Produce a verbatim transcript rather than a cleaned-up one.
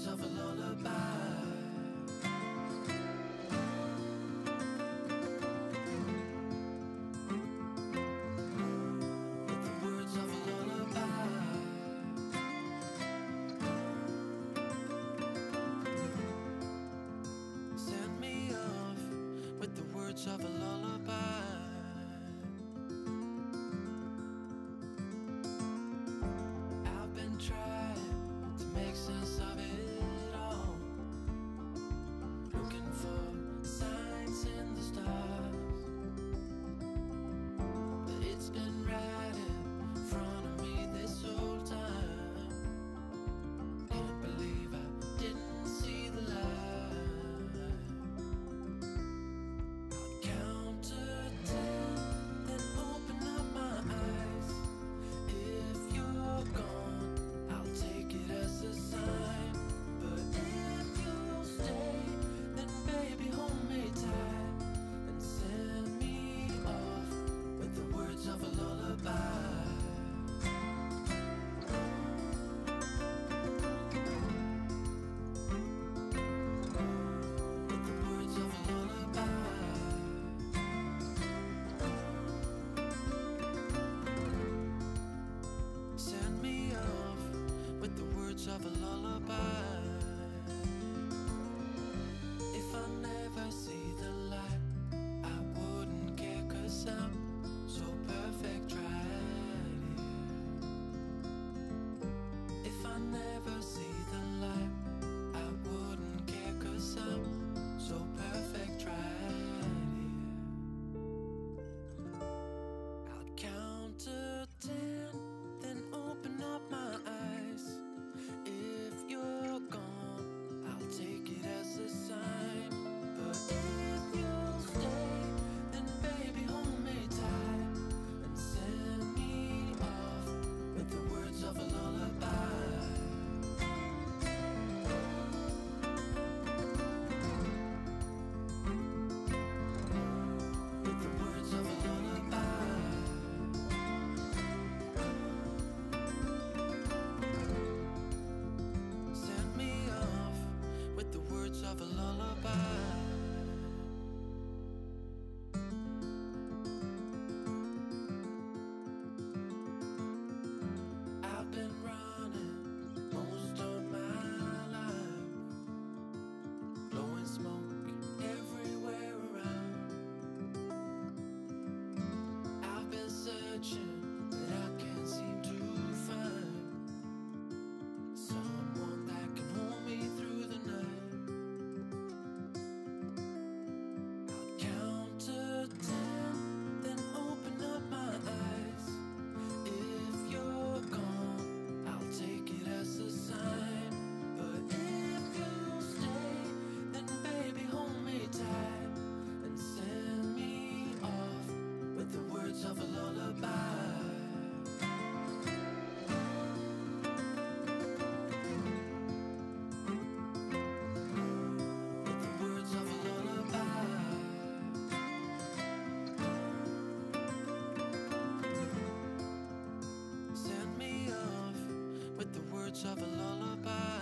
words of a lullaby. Of a lullaby. I've been trying to make sense of it all, looking for signs in the stars, but it's been right in front of me this whole time. Can't believe I didn't see the light. Of a lullaby. If I never see the light, I wouldn't care, 'cause I'm so perfect right here. If I never see the light, I wouldn't care, 'cause I'm so perfect right here. I'll count to ten, then open up my eyes. If you're gone, I'll take it as a sign. But if you'll stay, then baby hold me tight and send me off with the words of a lullaby. With the words of a lullaby. Of a lullaby. I've been running most of my life, blowing smoke everywhere around. I've been searching, but I can't seem to find someone that can hold me through the night. Of a lullaby. With the words of a lullaby. Send me off with the words of a lullaby.